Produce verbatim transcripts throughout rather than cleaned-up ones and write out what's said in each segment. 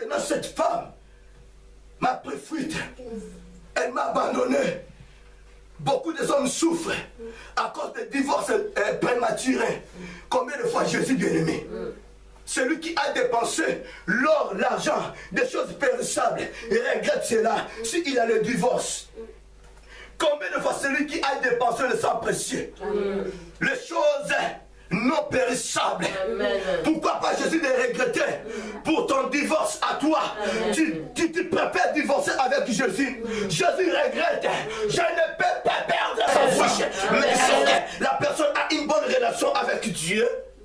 Maintenant, cette femme m'a pris fuite. Elle m'a abandonné. Beaucoup de hommes souffrent à cause de divorces euh, prématurés. Combien de fois Jésus bien-aimé? Celui qui a dépensé l'or, l'argent, des choses périssables, il regrette cela s'il a le divorce. Combien de fois celui qui a dépensé le sang précieux, les choses non périssables. Amen. Pourquoi pas Jésus de regretter pour ton divorce à toi? Tu, tu te prépares à divorcer avec Jésus. Jésus regrette. Je ne peux pas perdre son fils. Mais si la personne a une bonne relation avec Dieu,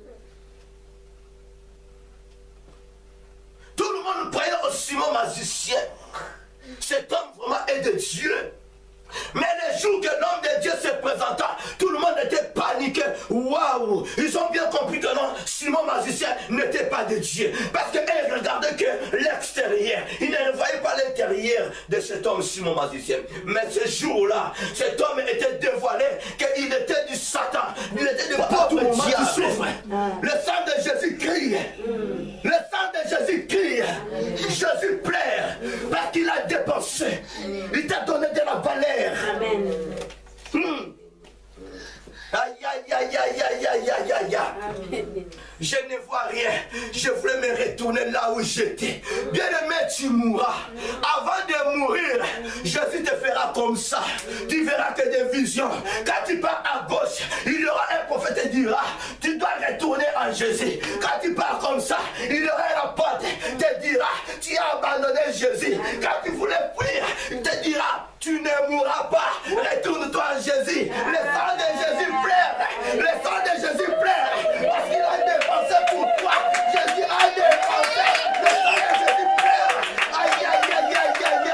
tout le monde croyait au Simon magicien. Cet homme vraiment est de Dieu. Mais les jours que l'homme de Dieu se présenta, tout le monde était paniqué. Waouh! Ils ont bien compris que non, Simon magicien n'était pas de Dieu. Parce qu'ils regardaient que l'extérieur. Ils ne voyaient pas l'intérieur de cet homme Simon magicien. Mais ce jour-là, cet homme était dévoilé qu'il était du Satan. Il était du pauvre diable. Le sang de Jésus crie. Le sang de Jésus crie. Jésus pleure parce qu'il a dépensé. Il t'a donné de la valeur. Amen. Hmm. Aïe, aïe, aïe, aïe, aïe, aïe, aïe, aïe, aïe. Je ne vois rien. Je voulais me retourner là où j'étais. Bien-aimé, tu mourras. Avant de mourir, Jésus te fera comme ça. Tu verras que des visions. Quand tu pars à gauche, il y aura un prophète qui dira, tu dois retourner en Jésus. Quand tu pars comme ça, il y aura un apôtre qui te dira, tu as abandonné Jésus. Quand tu voulais fuir, il te dira, tu ne mourras pas. Retourne-toi en Jésus. Le sang de Jésus pleure. Le sang de Jésus pleure. Parce qu'il a dépensé pour toi. Jésus a dépensé. Le sang de Jésus pleure. Aïe, aïe, aïe, aïe,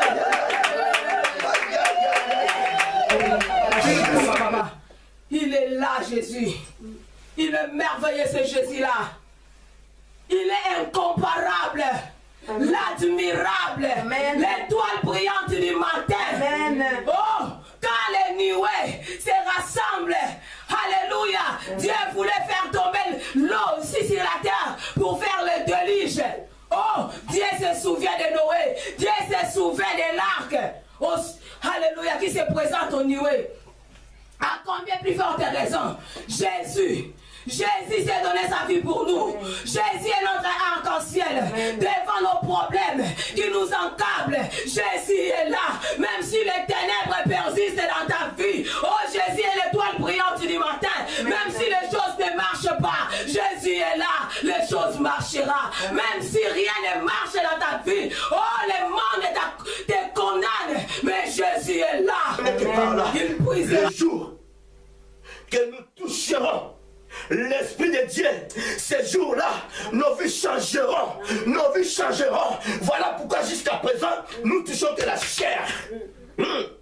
aïe, aïe, aïe. Il est là, Jésus. Il est merveilleux, ce Jésus-là. Il est incomparable. L'admirable, l'étoile brillante du matin. Amen. Oh, quand les nuées se rassemblent, alléluia, Dieu voulait faire tomber l'eau ici sur la terre pour faire le déluge. Oh, Dieu se souvient de Noé, Dieu se souvient de l'arc. Oh, alléluia, qui se présente aux nuées. À combien plus forte raison, Jésus. Jésus s'est donné sa vie pour nous. Jésus est notre arc-en-ciel devant nos problèmes qui nous encablent. Jésus est là, même si les ténèbres persistent dans ta vie. Oh, Jésus est l'étoile brillante du matin. Même si les choses ne marchent pas, Jésus est là, les choses marcheront. Même si rien ne marche dans ta vie, oh, le monde te condamne, mais Jésus est là. Il brise le jour que nous toucherons l'Esprit de Dieu, ces jours-là, nos vies changeront. Nos vies changeront. Voilà pourquoi jusqu'à présent, nous touchons que la chair. Mmh.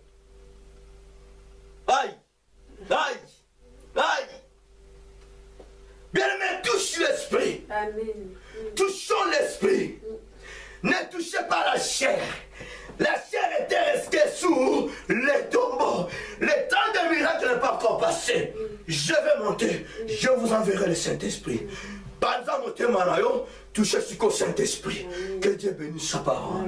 Aïe, aïe, aïe. Bien-aimé, touche l'Esprit. Touchons l'Esprit. Ne touchez pas la chair. La chair était restée sous les tombeaux. Le temps de miracle n'est pas encore passé. Je vais monter. Je vous enverrai le Saint-Esprit. Par exemple, touchez ce Saint-Esprit. Que Dieu bénisse sa parole.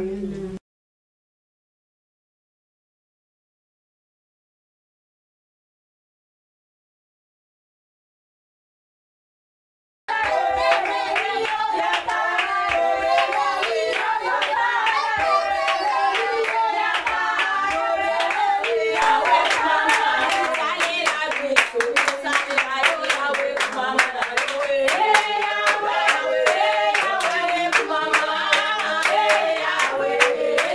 Yahweh,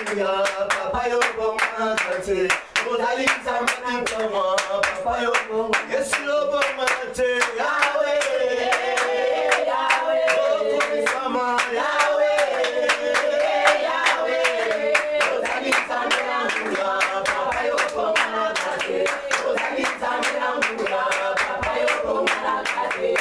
nguya, papa yo bonga kate. Ozali nzambe na bonga, papa yo bonga. Yesu yo bonga kate, Yahweh, Yahweh. Oh, sama Yahweh, Yahweh. Ozali nzambe na nguya, papa yo bonga kate. Ozali nzambe na nguya, papa yo bonga kate.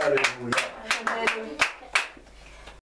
Alléluia.